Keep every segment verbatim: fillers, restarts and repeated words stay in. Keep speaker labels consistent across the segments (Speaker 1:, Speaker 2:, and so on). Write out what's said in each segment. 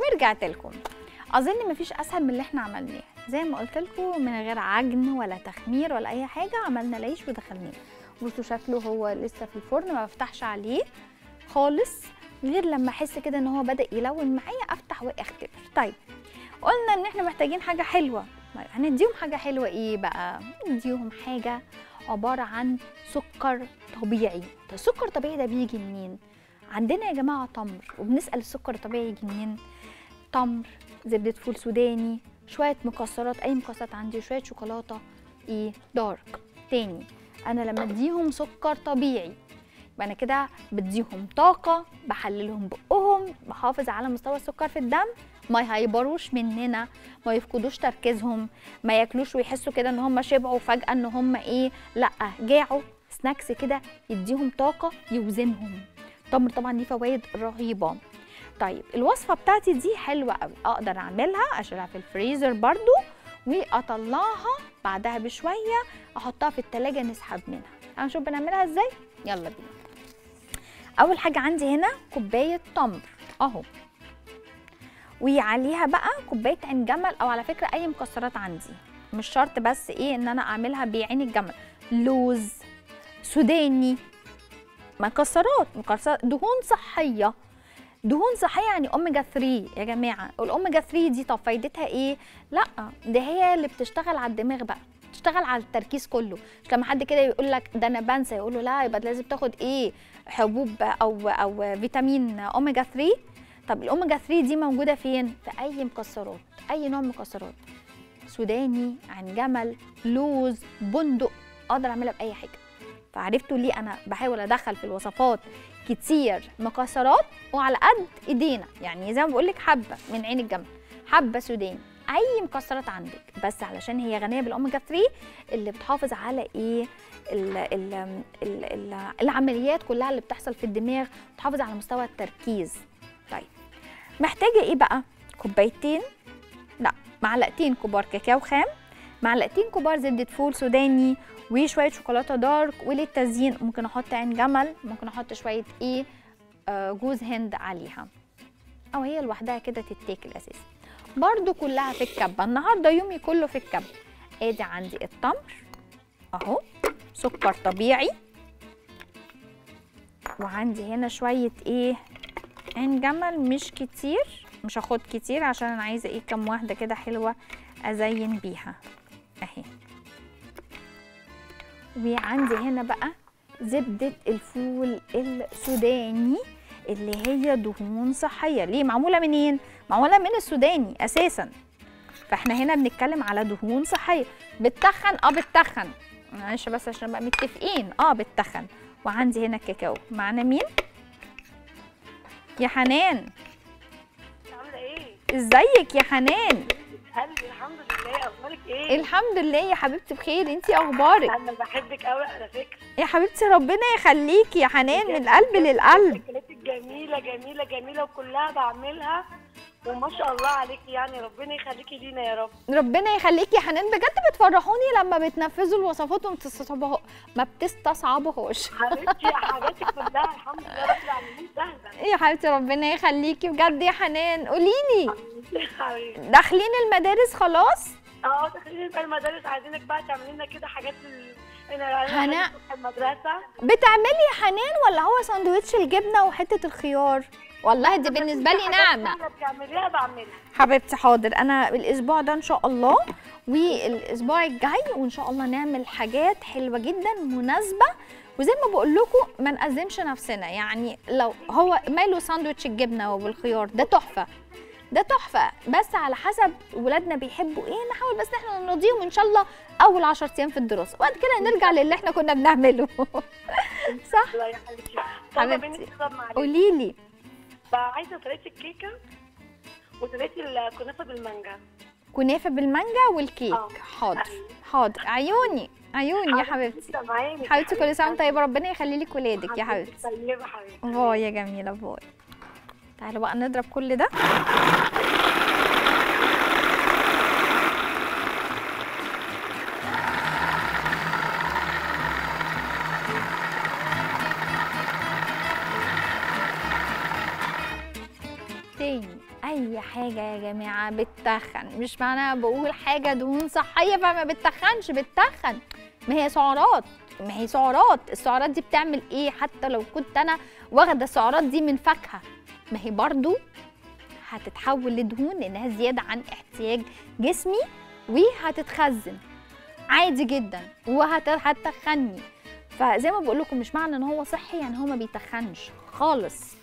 Speaker 1: ورجعت لكم. اظن مفيش اسهل من اللي احنا عملناه، زي ما قلت لكم من غير عجن ولا تخمير ولا اي حاجه. عملنا العيش ودخلناه، بصوا شكله هو لسه في الفرن، ما بفتحش عليه خالص غير لما احس كده ان هو بدا يلون معايا افتح واختبر. طيب قلنا ان احنا محتاجين حاجه حلوه، طيب هنديهم حاجه حلوه ايه بقى؟ نديهم حاجه عباره عن سكر طبيعي. طيب السكر الطبيعي ده بيجي منين؟ عندنا يا جماعه تمر، وبنسال السكر الطبيعي يجي منين؟ تمر، زبده فول سوداني، شويه مكسرات، اي مكسرات عندي، شويه شوكولاته ايه دارك. تاني انا لما اديهم سكر طبيعي يبقى انا كده بديهم طاقه، بحللهم بقهم، بحافظ على مستوى السكر في الدم، ما هيبروش مننا، ما يفقدوش تركيزهم، ما ياكلوش ويحسوا كده ان هم شبعوا فجاه ان هم ايه، لا جاعوا. سناكس كده يديهم طاقه يوزنهم. التمر طبعا ليه فوائد رهيبه. طيب الوصفه بتاعتي دي حلوه قوي، اقدر اعملها اشيلها في الفريزر برضو واطلعها بعدها بشويه احطها في التلاجة نسحب منها. هنشوف بنعملها ازاي، يلا بينا. اول حاجه عندي هنا كوبايه تمر اهو، وعليها بقى كوبايه عين جمل، او على فكره اي مكسرات عندي، مش شرط بس ايه ان انا اعملها بعين الجمل، لوز سوداني، مكسرات مكسرات دهون صحيه. دهون صحيه يعني اوميجا ثلاثة يا جماعه. الاوميجا ثلاثة دي طب فايدتها ايه؟ لا ده هي اللي بتشتغل على الدماغ بقى، بتشتغل على التركيز كله. مش لما حد كده يقول لك ده انا بنسى، يقول له لا يبقى لازم تاخد ايه، حبوب او او فيتامين اوميجا ثلاثة. طب الاوميجا ثلاثة دي موجوده فين؟ في اي مكسرات، اي نوع مكسرات، سوداني، عين جمل، لوز، بندق، اقدر اعملها باي حاجه. فعرفتوا ليه انا بحاول ادخل في الوصفات كتير مكسرات وعلى قد ايدينا، يعني زي ما بقول لك حبه من عين الجمل، حبه سوداني، اي مكسرات عندك، بس علشان هي غنيه بالاوميجا ثلاثة اللي بتحافظ على ايه، ال ال ال ال العمليات كلها اللي بتحصل في الدماغ، بتحافظ على مستوى التركيز. طيب محتاجه ايه بقى؟ كوبايتين، لا معلقتين كبار كاكاو خام، معلقتين كبار زبده فول سوداني، وشويه شوكولاته دارك، وللتزيين ممكن احط عين جمل، ممكن احط شويه ايه آه جوز هند عليها، او هي لوحدها كده تتاكل اساسا. برضو كلها في الكبه، النهارده يومي كله في الكبه. ادي عندي التمر اهو، سكر طبيعي، وعندي هنا شويه ايه عين جمل، مش كتير، مش هاخد كتير عشان انا عايزه ايه كام واحده كده حلوه ازين بيها اهي. وعندي هنا بقى زبده الفول السوداني اللي هي دهون صحيه. ليه؟ معموله منين؟ معموله من السوداني اساسا، فاحنا هنا بنتكلم على دهون صحيه. بتتخن؟ اه بتتخن، معلش بس عشان نبقى متفقين، اه بتتخن. وعندي هنا الكاكاو. معانا مين؟ يا حنان،
Speaker 2: عامله ايه؟
Speaker 1: ازيك يا حنان؟
Speaker 2: قلبي الحمد لله، اخبارك ايه؟
Speaker 1: الحمد لله يا حبيبتي بخير، انتي اخبارك؟
Speaker 2: انا بحبك قوي على فكره
Speaker 1: يا حبيبتي ربنا يخليكي يا حنان، من القلب للقلب.
Speaker 2: اكلاتك جميله جميله جميله وكلها بعملها، وما شاء الله عليكي، يعني ربنا يخليكي لينا يا رب.
Speaker 1: ربنا يخليكي يا حنان، بجد بتفرحوني لما بتنفذوا الوصفات وما بتستصعبوها- ما بتستصعبوهاش.
Speaker 2: حبيبتي حاجاتك كلها الحمد لله رب العالمين سهله.
Speaker 1: يا حبيبتي ربنا يخليكي بجد يا حنان. قولي لي،
Speaker 2: حبيبتي
Speaker 1: داخلين المدارس خلاص؟
Speaker 2: اه داخلين بقى المدارس، عايزينك بقى تعملي لنا كده حاجات ال...
Speaker 1: هنا
Speaker 2: المدرسه.
Speaker 1: بتعملي يا حنان ولا هو ساندوتش الجبنه وحته الخيار؟ والله دي بالنسبه لي نعمه.
Speaker 2: بتعمليها بعملها
Speaker 1: حبيبتي حاضر، انا الاسبوع ده ان شاء الله والاسبوع الجاي وان شاء الله نعمل حاجات حلوه جدا مناسبه. وزي ما بقول لكم ما نقزمش نفسنا، يعني لو هو ماله ساندوتش الجبنه والخيار ده تحفه، ده تحفه، بس على حسب ولادنا بيحبوا ايه، نحاول بس احنا نرضيهم ان شاء الله اول عشرة ايام في الدراسه، وبعد كده نرجع للي احنا كنا بنعمله. صح؟
Speaker 2: الله يا حبيبتي.
Speaker 1: حبيبتي
Speaker 2: حبيبتي
Speaker 1: قولي لي،
Speaker 2: عايزه طريقه الكيكه وطريقه الكنافه بالمانجا.
Speaker 1: كنافه بالمانجا والكيك.
Speaker 2: اه.
Speaker 1: حاضر حاضر، عيوني عيوني يا حبيبتي. حبيبتي كل سنه وانت طيبه، ربنا يخلي لك ولادك يا حبيبتي.
Speaker 2: طيبه حبيبتي.
Speaker 1: باي يا جميله، باي. تعالوا بقى نضرب كل ده. تاني اي حاجه يا جماعه بتتخن، مش معناها بقول حاجه دهون صحيه فما بتتخنش، بتتخن. ما هي سعرات، ما هي سعرات، السعرات دي بتعمل ايه؟ حتى لو كنت انا واخده السعرات دي من فاكهه، ما هي برضو هتتحول لدهون لانها زياده عن احتياج جسمي وهتتخزن عادي جدا وهتتخني. فزي ما بقول لكم مش معنى ان هو صحي يعني هو ما بيتخنش خالص.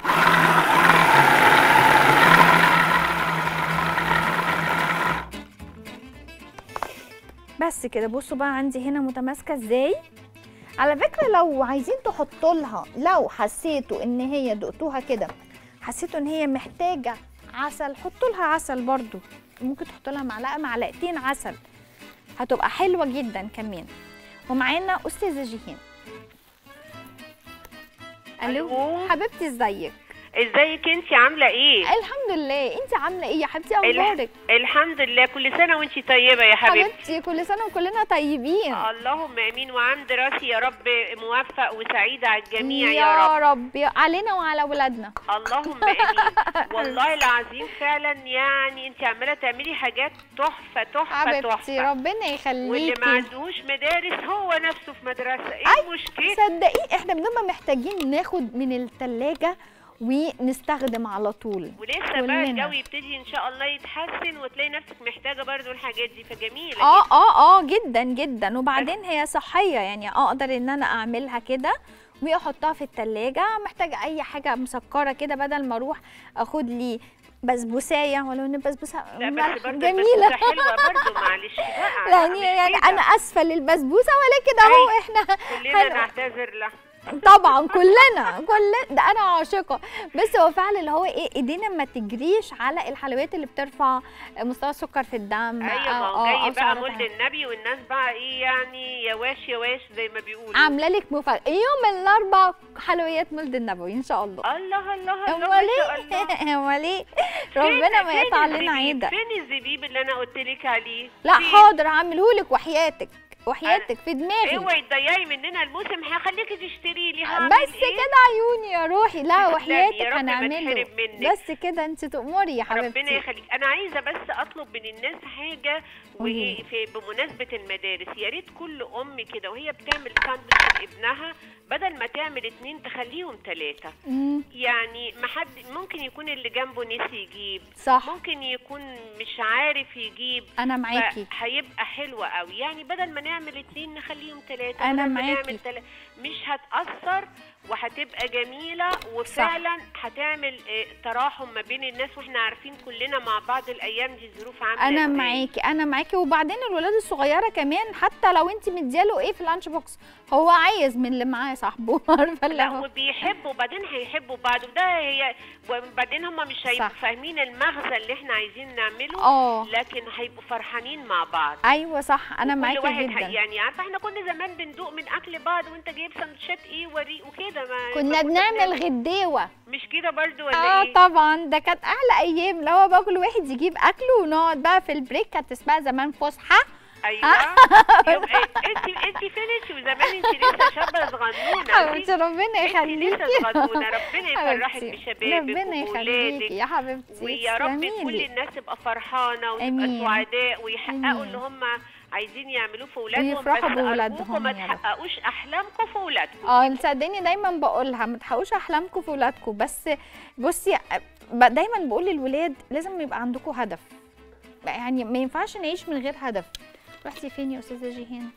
Speaker 1: بس كده بصوا بقى عندي هنا متماسكه ازاي. على فكره لو عايزين تحطوا لها، لو حسيتوا ان هي دقتوها كده حسيتوا ان هي محتاجه عسل، حطوا لها عسل برضو، ممكن تحطوا لها معلقه معلقتين عسل، هتبقى حلوه جدا كمان. ومعانا استاذه جيهان. الو حبيبتي، ازيك؟
Speaker 3: ازيك انتي عامله ايه؟
Speaker 1: الحمد لله، انتي عامله ايه يا حبيبتي؟ اخبارك؟
Speaker 3: الحمد لله، كل سنه وانتي طيبه يا حبيبتي.
Speaker 1: حبيبتي كل سنه وكلنا طيبين.
Speaker 3: اللهم امين، وعام دراسي يا رب موفق وسعيد على الجميع
Speaker 1: يا,
Speaker 3: يا
Speaker 1: رب. يا رب علينا وعلى اولادنا.
Speaker 3: اللهم امين. والله العظيم فعلا يعني انتي عماله تعملي حاجات تحفه تحفه تحفه
Speaker 1: حبيبتي ربنا يخليكي.
Speaker 3: واللي ما عندهوش مدارس هو نفسه في مدرسه، ايه المشكله؟
Speaker 1: صدقيني احنا بنبقى محتاجين ناخد من الثلاجه ونستخدم على طول.
Speaker 3: ولسه بقى الجو يبتدي ان شاء الله يتحسن وتلاقي نفسك محتاجه برضو الحاجات دي، فجميله.
Speaker 1: اه اه اه جدا جدا. وبعدين هي صحيه يعني اقدر ان انا اعملها كده واحطها في التلاجة. محتاجه اي حاجه مسكره كده بدل ما اروح اخد لي بسبوسايه، ولو ان البسبوسه
Speaker 3: جميله حلوه برضو، معلش بقى
Speaker 1: يعني يعني انا اسفه للبسبوسه ولكن اهو احنا
Speaker 3: كلنا نعتذر لها
Speaker 1: طبعا كلنا كلنا ده انا عاشقه. بس هو فعلا اللي هو ايه، ايدينا ما تجريش على الحلويات اللي بترفع مستوى السكر في الدم.
Speaker 3: ايوه ما هو جاي بقى مولد النبي والناس بقى ايه يعني يواش يواش زي ما بيقولوا.
Speaker 1: عامله لك مفاجاه يوم الاربعاء حلويات مولد النبوي ان شاء الله.
Speaker 3: الله الله الله
Speaker 1: ما شاء الله. امال ايه؟ ربنا ما يقطع لنا عيدك.
Speaker 3: فين الزبيب اللي انا قلت لك عليه؟
Speaker 1: لا حاضر هعمله لك وحياتك وحياتك في دماغي.
Speaker 3: اوعي تضيعي مننا الموسم، هخليكي تشتري لي.
Speaker 1: بس إيه؟ كده عيوني يا روحي. لا وحياتك هنعمله. بس كده انت تؤمري يا حبيبتي.
Speaker 3: ربنا يخليك. انا عايزه بس اطلب من الناس حاجه، وهي في بمناسبه المدارس يا ريت كل ام كده وهي بتعمل ساندوتش لابنها بدل ما تعمل اتنين تخليهم ثلاثه. يعني ما حد ممكن يكون اللي جنبه نسي يجيب،
Speaker 1: صح،
Speaker 3: ممكن يكون مش عارف يجيب.
Speaker 1: انا معاكي.
Speaker 3: هيبقى حلوه قوي يعني، بدل ما نعمل اتنين نخليهم ثلاثه.
Speaker 1: انا معاكي.
Speaker 3: تل... مش هتأثر وهتبقى جميله، وفعلا صح. هتعمل تراحم ما بين الناس، واحنا عارفين كلنا مع بعض الايام دي ظروف عامله.
Speaker 1: انا معاكي انا معاكي. وبعدين الولاد الصغيره كمان حتى لو انت مدياله ايه في اللانش بوكس هو عايز من اللي معاه صاحبه. عارفه
Speaker 3: لا وبيحبوا وبعدين هيحبوا بعض، وده هي وبعدين هم مش هيبقوا فاهمين المغزى اللي احنا عايزين نعمله.
Speaker 1: اه
Speaker 3: لكن هيبقوا فرحانين مع بعض.
Speaker 1: ايوه صح انا معاكي جدا.
Speaker 3: يعني عارفه احنا كنا زمان بندوق من اكل بعض، وانت جايب سندوتشات ايه وريق وكده. ما
Speaker 1: كنا بنعمل غديوه.
Speaker 3: مش كده برضو ولا
Speaker 1: اه
Speaker 3: ايه؟
Speaker 1: طبعا ده كانت احلى ايام، اللي هو بقى كل واحد يجيب اكله ونقعد بقى في البريك. كانت اسمها زمان فسحه.
Speaker 3: ايوه انت انت فين انت وزمان؟ انت لسه شابه صغنونه.
Speaker 1: حبيبتي ربنا يخليكي.
Speaker 3: انت لسه صغنونه، ربنا يفرحك بشبابك
Speaker 1: ربنا يخليكي يا حبيبتي.
Speaker 3: ويا رب كل الناس تبقى فرحانه وتبقى سعداء ويحققوا اللي هم عايزين يعملوه في اولادهم،
Speaker 1: ويفرحوا باولادهم.
Speaker 3: ما تحققوش احلامكم في اولادكم.
Speaker 1: اه صدقني دايما بقولها ما تحققوش احلامكم في اولادكم. بس بصي دايما بقول للولاد لازم يبقى عندكم هدف، يعني ما ينفعش نعيش من غير هدف. رحتي فين يا استاذه جيهان؟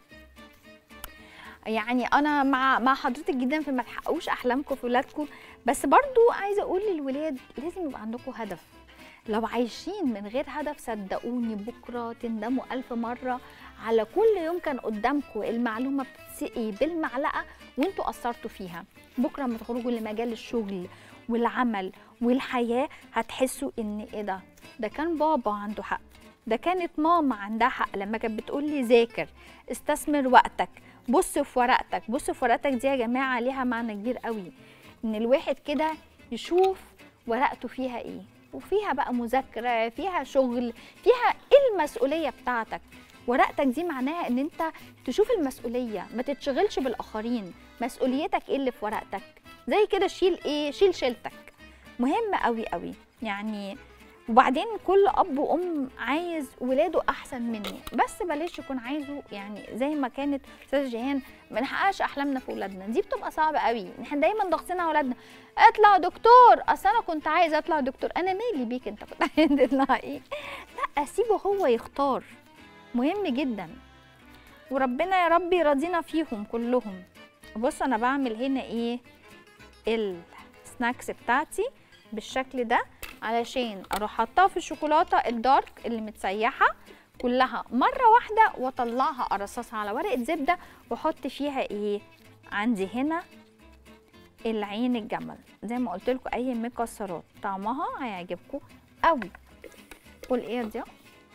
Speaker 1: يعني انا مع مع حضرتك جدا في ما تحققوش احلامكم في ولادكم، بس برضو عايزه اقول للولاد لازم يبقى عندكم هدف. لو عايشين من غير هدف صدقوني بكره تندموا الف مره على كل يوم كان قدامكم المعلومه بتتسقي بالمعلقه وانتوا قصرتوا فيها. بكره لما تخرجوا لمجال الشغل والعمل والحياه هتحسوا ان ايه ده ده كان بابا عنده حق، ده كانت ماما عندها حق لما كانت بتقول لي ذاكر، استثمر وقتك، بص في ورقتك. بص في ورقتك دي يا جماعه ليها معنى كبير قوي، ان الواحد كده يشوف ورقته فيها ايه، وفيها بقى مذاكره، فيها شغل، فيها ايه المسؤوليه بتاعتك. ورقتك دي معناها ان انت تشوف المسؤوليه، ما تتشغلش بالاخرين. مسؤوليتك ايه اللي في ورقتك؟ زي كده شيل ايه؟ شيل شيلتك. مهم قوي قوي يعني. وبعدين كل اب وام عايز ولاده احسن مني، بس بلاش يكون عايزه يعني زي ما كانت استاذه جيهان ما نحققش احلامنا في ولادنا، دي بتبقى صعبه قوي. احنا دايما ضاغطين على ولادنا اطلع دكتور، اصل انا كنت عايزه اطلع دكتور. انا مالي بيك انت كنت عايز تطلع ايه؟ لا سيبه هو يختار، مهم جدا. وربنا يا رب يرضينا فيهم كلهم. بص انا بعمل هنا ايه السناكس بتاعتي بالشكل ده علشان اروح حطها في الشوكولاته الدارك اللي متسيحه كلها مره واحده واطلعها ارصصها على ورقه زبده واحط فيها ايه عندي هنا العين الجمل. زي ما قلت لكم اي مكسرات طعمها هيعجبكم قوي. قول ايه يا ضياء؟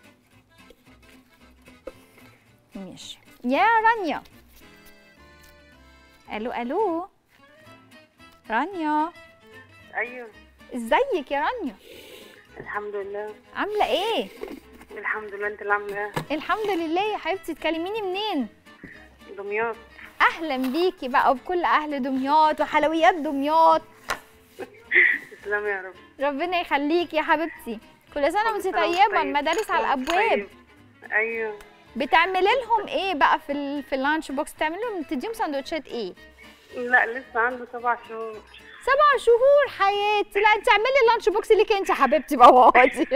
Speaker 1: ماشي يا رانيا. الو الو رانيا.
Speaker 2: ايوه
Speaker 1: ازيك يا رانيا؟
Speaker 2: الحمد لله.
Speaker 1: عامله ايه؟
Speaker 2: الحمد لله، انت اللي عامله ايه؟
Speaker 1: الحمد لله يا حبيبتي. تكلميني منين؟
Speaker 2: دمياط.
Speaker 1: اهلا بيكي بقى وبكل اهل دمياط وحلويات دمياط.
Speaker 2: تسلمي يا رب.
Speaker 1: ربنا يخليكي يا حبيبتي. كل سنه وانت
Speaker 2: كل سنة
Speaker 1: طيبه.
Speaker 2: طيب.
Speaker 1: المدارس على
Speaker 2: وأنت
Speaker 1: الابواب.
Speaker 2: طيب. ايوه.
Speaker 1: بتعملي لهم ايه بقى في ال... في اللانش بوكس؟ بتعملي لهم تديهم سندوتشات ايه؟
Speaker 2: لا لسه عنده سبع شهور.
Speaker 1: سبع شهور حياتي. لا انت اعملي اللانش بوكس ليك انت يا حبيبتي بقى واقعدي.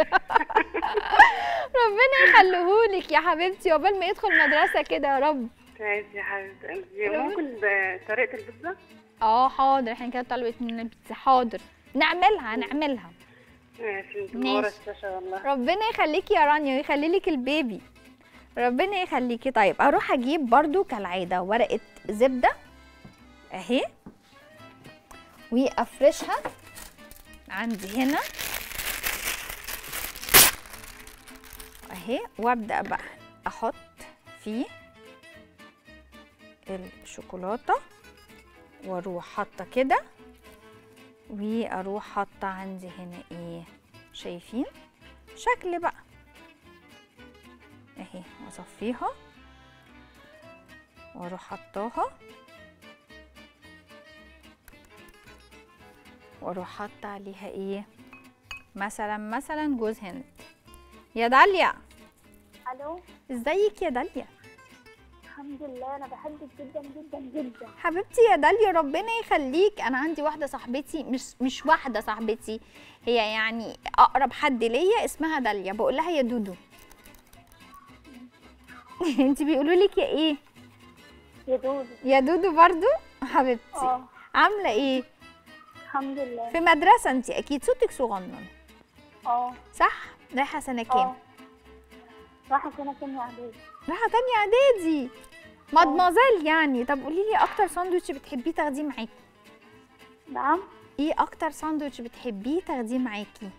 Speaker 1: ربنا يخليهولك يا حبيبتي عقبال ما يدخل مدرسه كده يا رب.
Speaker 2: ماشي يا حبيبتي قلبي. ممكن طريقه البيتزا؟
Speaker 1: اه حاضر. احنا كده طلبت من البيتزا. حاضر نعملها نعملها.
Speaker 2: ماشي.
Speaker 1: ماشي.
Speaker 2: منوره الشاشه والله.
Speaker 1: ربنا يخليكي يا رانيا ويخلي لك البيبي. ربنا يخليكي. طيب اروح اجيب برضو كالعاده ورقه زبده اهي وافرشها عندي هنا اهي، وابدا بقى احط فيه الشوكولاته واروح حاطه كده، واروح حاطه عندي هنا ايه شايفين شكل بقى اهي، واصفيها واروح حطاها واروح حاطه عليها ايه مثلا مثلا جوز هند. يا داليا.
Speaker 4: الو.
Speaker 1: ازيك يا داليا؟
Speaker 4: الحمد لله، انا بحبك جدا جدا جدا
Speaker 1: حبيبتي يا داليا ربنا يخليك. انا عندي واحده صاحبتي، مش مش واحده صاحبتي، هي يعني اقرب حد ليا، اسمها داليا، بقول لها يا دودو. انت بيقولوا لك يا ايه؟
Speaker 4: يا دودو.
Speaker 1: يا دودو برضو حبيبتي.
Speaker 4: اه
Speaker 1: عامله ايه؟
Speaker 4: الحمد لله.
Speaker 1: في مدرسه انت اكيد، صوتك صغنن
Speaker 4: اه
Speaker 1: صح؟ رايحه سنه كام؟
Speaker 4: اه رايحه سنه تانية اعدادي.
Speaker 1: رايحه تانية اعدادي. مادمازيل يعني. طب قولي لي اكتر ساندوتش بتحبيه تاخديه معاكي؟
Speaker 4: نعم.
Speaker 1: ايه اكتر ساندوتش بتحبيه تاخديه معاكي؟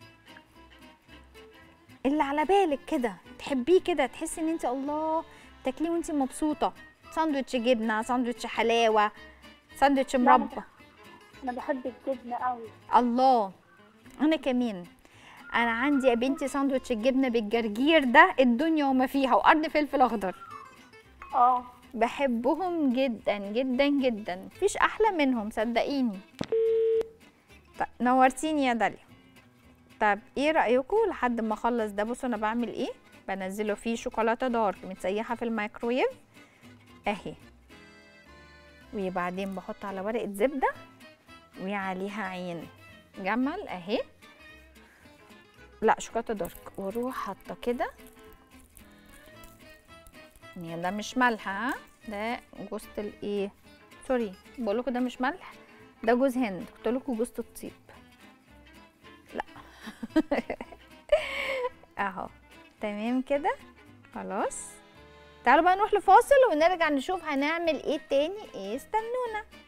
Speaker 1: اللي على بالك كده تحبيه كده تحسي ان انت الله تاكليه وانت مبسوطه. ساندوتش جبنه، ساندوتش حلاوه، ساندوتش مربى.
Speaker 4: انا بحب الجبنه قوي.
Speaker 1: الله انا كمان. انا عندي يا بنتي ساندوتش الجبنه بالجرجير ده الدنيا وما فيها، وقرن فلفل اخضر.
Speaker 4: اه
Speaker 1: بحبهم جدا جدا جدا، مفيش احلى منهم صدقيني. طيب نورتيني يا داليا. طب ايه رايكم لحد ما اخلص ده؟ بصوا انا بعمل ايه، بنزله فيه شوكولاته دارك متسيحه في الميكرويف اهي، وبعدين بحط على ورقه زبده وعليها عين جمل اهي، لا شوكولاته دارك، واروح حاطه كده. يعني ده مش ملح، ها ده جوز الايه سوري بقول لكم ده مش ملح، ده جوز هند. قلت لكم جوز الطيب لا. اهو تمام كده خلاص. تعالوا بقى نروح لفاصل ونرجع نشوف هنعمل ايه تاني. ايه استنونا.